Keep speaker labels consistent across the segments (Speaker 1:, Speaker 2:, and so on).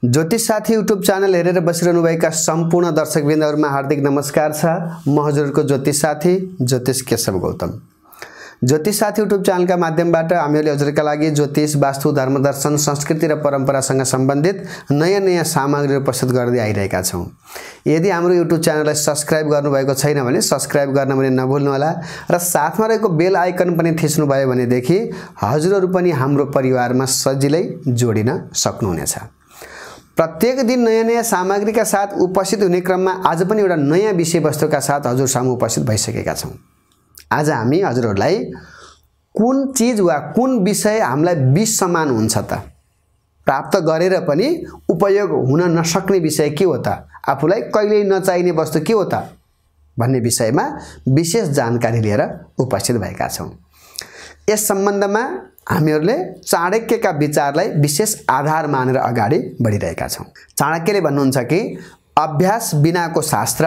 Speaker 1: ज्योतिष साथी YouTube channel हेरेर बसिरहनुभएका सम्पूर्ण दर्शकवृन्दहरुमा हार्दिक नमस्कार छ। म हजुरको ज्योतिष साथी ज्योतिष केशव गौतम। ज्योतिष साथी युट्युब च्यानलका माध्यमबाट हामीहरूले हजुरका लागि ज्योतिष, वास्तु, धर्मदर्शन, संस्कृति र परम्परासँग सम्बन्धित नयाँ सामग्रीहरू प्रस्तुत गर्दै आइरहेका छौं। यदि हाम्रो युट्युब च्यानललाई सब्स्क्राइब गर्नुभएको छैन भने सब्स्क्राइब गर्न पनि नभुल्नुहोला र साथमा रहेको बेल आइकन पनि थिच्नु भयो भनेदेखि हजुरहरू पनि हाम्रो परिवारमा सजिलै जोडिन सक्नुहुनेछ। प्रत्येक दिन नयाँ सामग्रीका साथ उपस्थित हुने क्रममा आज पनि एउटा नयाँ विषयवस्तुका साथ हजुर सामु उपस्थित भइसकेका छौं। आज हामी हजुरहरूलाई कुन चीज वा कुन विषय हामीलाई विष समान हुन्छ त, प्राप्त गरेर पनि उपयोग हुन नसक्ने विषय के हो त, आफूलाई कहिल्यै नचाहिने वस्तु के हो त भन्ने विषयमा विशेष जानकारी लिएर उपस्थित भएका छौं। यस सम्बन्धमा हामीहरूले चाणक्यका विचारलाई विशेष आधार मानेर अगाडि बढिरहेका छौं। चाणक्यले भन्नुहुन्छ कि अभ्यास बिनाको शास्त्र,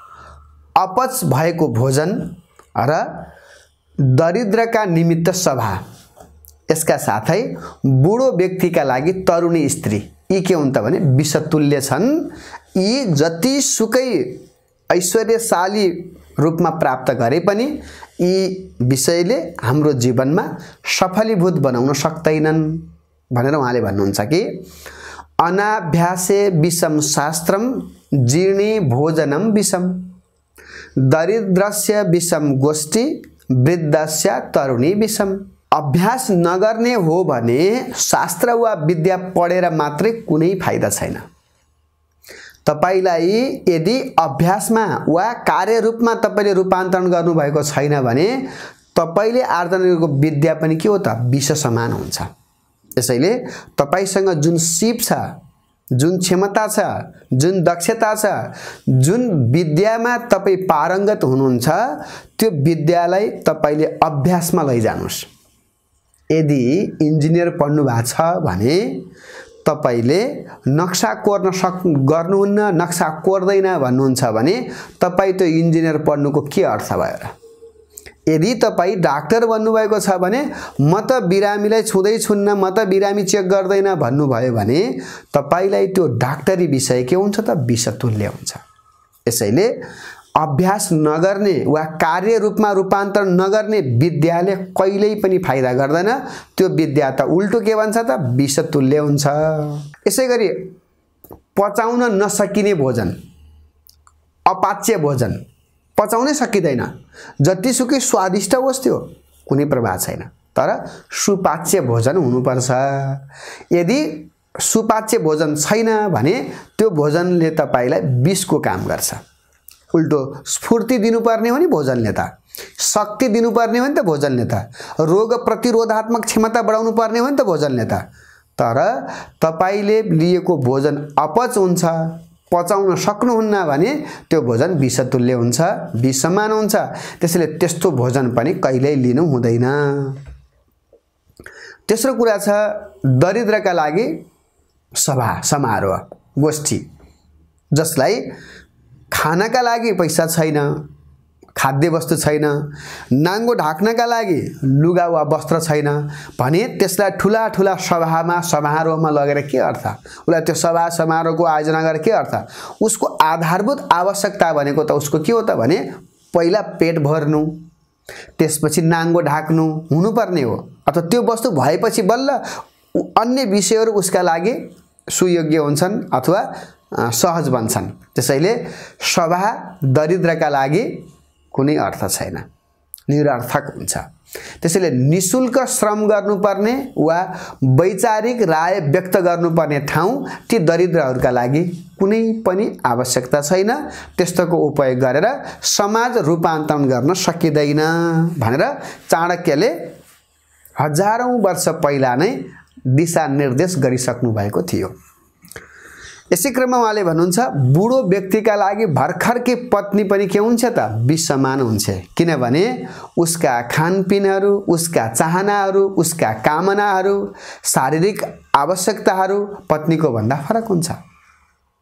Speaker 1: अपच भएको भोजन र दरिद्रका निमित्त सभा, यसका साथै बुढो व्यक्तिका लागि तरुणी स्त्री, यी के हुन् त भने विषतुल्य छन्। यी जति सुकै ऐश्वर्यशाली रूपमा प्राप्त गरे पनि यी विषयले हाम्रो जीवनमा सफलीभूत बनाउन सक्दैनन् भनेर उहाँले भन्नुहुन्छ कि अनाभ्यासे विषम शास्त्रम जीर्णे भोजनम विषम, दरिद्रस्य विषम गोष्ठी वृद्धस्य तरुणी विषम। अभ्यास नगर्ने हो भने शास्त्र वा विद्या पढेर मात्रै कुनै फाइदा छैन। तपाईलाई यदि अभ्यासमा वा कार्यरूपमा तपाईले रूपान्तरण गर्नुभएको छैन भने तपाईले आर्जन गरेको विद्या पनि के हो त, विष समान हुन्छ। यसैले तपाईसँग जुन सिप छ, जुन क्षमता छ, जुन दक्षता छ, जुन विद्यामा तपाई पारंगत हुनुहुन्छ, त्यो विद्यालाई तपाईले अभ्यासमा लैजानुस्। यदि इन्जिनियर पढ्नु भएको छ भने तपाईले नक्सा कोर्न गर्नुहुन्न, नक्सा कोर्दैन भन्नुहुन्छ भने तपाई त्यो इन्जिनियर पढ्नुको के अर्थ भयो र? यदि तपाई डाक्टर बन्नुभएको छ भने म त बिरामीलाई छुँदै छुन्न, म त बिरामी चेक गर्दैन भन्नुभयो भने तपाईलाई त्यो डाक्टरी विषय के हुन्छ त, विषतुल्य हुन्छ। यसैले अभ्यास नगर्ने वा कार्य रूपमा रूपान्तरण नगर्ने विद्याले कहिल्यै पनि फाइदा गर्दैन। त्यो विद्या त उल्टो के भन्छ त, विषतुल्य हुन्छ। यसैगरी पचाउन नसकिने भोजन, अपाच्य भोजन पचाउनै सकिदैन, जतिसुकै स्वादिष्ट होस् त्यो कुनै प्रभाव छैन। तर सुपाच्य भोजन हुनुपर्छ। यदि सुपाच्य भोजन छैन भने त्यो भोजनले तपाईलाई विषको काम गर्छ। उल्टो स्फूर्ति दिनुपर्ने हो नि भोजनले त, शक्ति दिनुपर्ने हो नि त भोजनले त, रोग प्रतिरोधात्मक क्षमता बढाउनु पर्ने हो नि त भोजनले त। तर तपाईले लिएको भोजन अपच हुन्छ, पचाउन सक्नुहुन्न भने त्यो भोजन विषतुल्य हुन्छ, विष समान हुन्छ। त्यसैले त्यस्तो भोजन पनि कहिल्यै लिनु हुँदैन। तेस्रो कुरा छ दरिद्रका लागि सभा समारोह गोष्ठी, जसलाई खानका लागि पैसा छैन, खाद्य वस्तु छैन, नाङ्गो ढाक्नका लागि लुगा वा वस्त्र छैन भने त्यसलाई ठूला ठूला सभामा समारोहमा लगेर के अर्थ? उसलाई त्यो सभा समारोहको आयोजना गरेर के अर्थ? उसको आधारभूत आवश्यकता भनेको त उसको के हो त भने पहिला पेट भर्नु, त्यसपछि नाङ्गो ढाक्नु हुनुपर्ने हो। अथवा त्यो वस्तु भएपछि बल्ल अन्य विषयहरू उसका लागि सुयोग्य हुन्छन् अथवा सहज बन्छन्। त्यसैले सभा दरिद्रका लागि कुनै अर्थ छैन, निरर्थक हुन्छ। त्यसैले निशुल्क श्रम गर्नुपर्ने वा वैचारिक राय व्यक्त गर्नुपर्ने ठाउँ ती दरिद्रहरूका लागि कुनै पनि आवश्यकता छैन। त्यस्तोको उपयोग गरेर समाज रूपान्तरण गर्न सकिँदैन भनेर चाणक्यले हजारौं वर्ष पहिला नै दिशानिर्देश गरिसक्नु भएको थियो। यसै क्रममा उहाँले भन्नुहुन्छ बुढो व्यक्तिका लागि भर्खरकी पत्नी पनि के हुन्छ त, विष समान हुन्छ। किनभने उसका खानपिनहरू, उसका चाहनाहरू, उसका कामनाहरू, शारीरिक आवश्यकताहरू पत्नीको भन्दा फरक हुन्छ।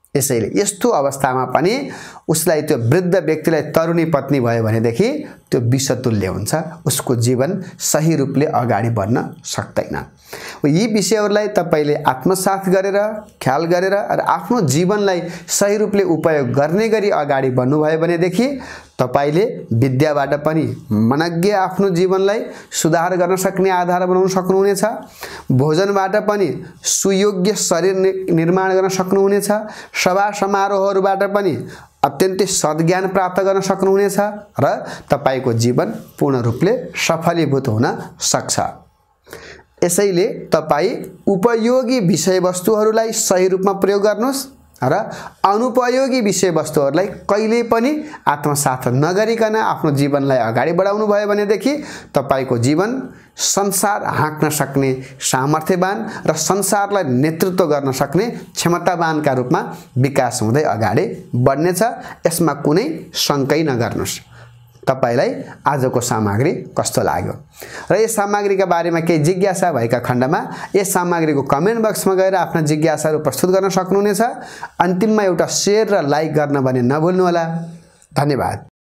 Speaker 1: यसैले यस्तो अवस्थामा पनि उसलाई त्यो वृद्ध व्यक्तिलाई तरुणी पत्नी भयो भनेदेखि त्यो विषतुल्य हुन्छ, उसको जीवन सही रूपले अगाडि बढ्न सक्दैन। यी विषयहरूलाई तपाईले आत्मसात गरेर ख्याल गरेर र आफ्नो जीवनलाई सही रूपले उपयोग गर्ने गरी अगाडि बढ्नुभयो भनेदेखि तपाईले विद्याबाट पनि मनज्ञ आफ्नो जीवनलाई सुधार गर्न सक्ने आधार बनाउन सक्नुहुनेछ, भोजनबाट पनि सुयोग्य शरीर निर्माण गर्न सक्नुहुनेछ, सभा समारोहहरूबाट पनि अत्यन्तै सद्ज्ञान प्राप्त गर्न सक्नुहुनेछ र तपाईको जीवन पूर्ण रूपले सफलीभूत हुन सक्छ। यसैले तपाई उपयोगी विषयवस्तुहरूलाई सही रूपमा प्रयोग गर्नुस् र अनुपयोगी विषयवस्तुहरूलाई कहिले पनि आत्मसात नगरिकन आफ्नो जीवनलाई अगाडि बढाउनु भयो भनेदेखि तपाईको जीवन संसार हाँक्न सक्ने सामर्थ्यवान र संसारलाई नेतृत्व गर्न सक्ने क्षमतावानका रूपमा विकास हुँदै अगाडि बढ्नेछ। यसमा कुनै शंकै नगर्नुस्। तपाईलाई आजको सामग्री कस्तो लाग्यो र यस सामग्रीका बारेमा केही जिज्ञासा भएका खण्डमा यस सामग्रीको कमेन्ट बक्समा गएर आफ्ना जिज्ञासाहरू प्रस्तुत गर्न सक्नुहुनेछ। अन्तिममा एउटा शेयर र लाइक गर्न भने नभुल्नुहोला। धन्यवाद।